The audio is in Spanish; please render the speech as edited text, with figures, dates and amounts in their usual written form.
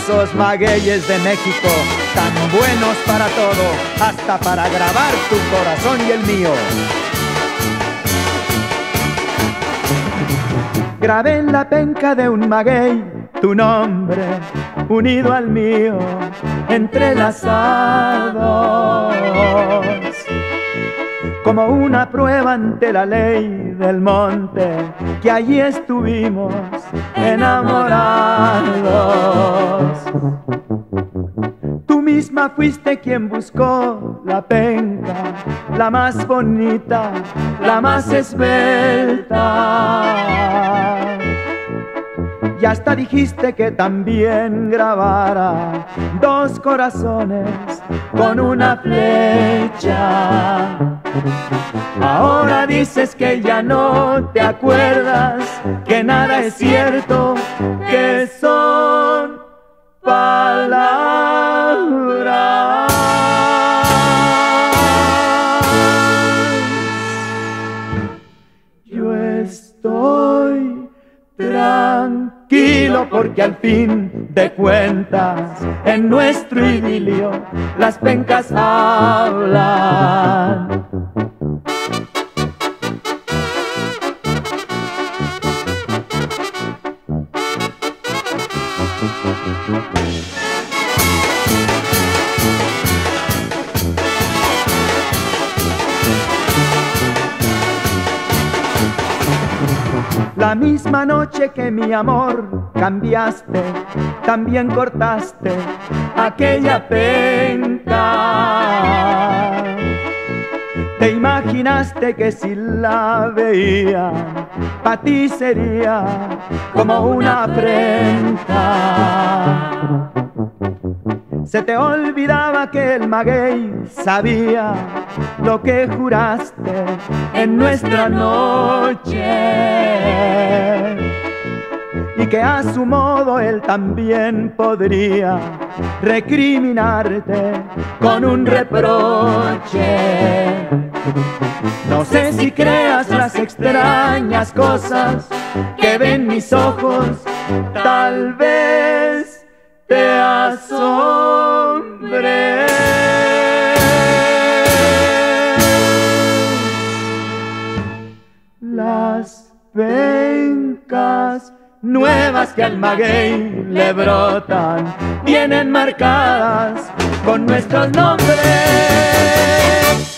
esos magueyes de México, tan buenos para todo, hasta para grabar tu corazón y el mío. Grabé en la penca de un maguey tu nombre, unido al mío, entrelazados, como una prueba ante la ley del monte, que allí estuvimos enamorados. Tú misma fuiste quien buscó la penca, la más bonita, la más esbelta. Y hasta dijiste que también grabara dos corazones con una flecha. Ahora dices que ya no te acuerdas, que nada es cierto, que son palabras. Yo estoy tranquilo porque al fin de cuentas en nuestro idilio las pencas hablan. La misma noche que mi amor cambiaste, también cortaste aquella penca. Te imaginaste que si la veía, pa' ti sería como una afrenta. Se te olvidaba que el maguey sabía lo que juraste en nuestra noche, y que a su modo él también podría recriminarte con un reproche. No sé si creas las extrañas cosas que ven mis ojos, tal vez te asombre. Las pencas nuevas que al maguey le brotan vienen marcadas con nuestros nombres.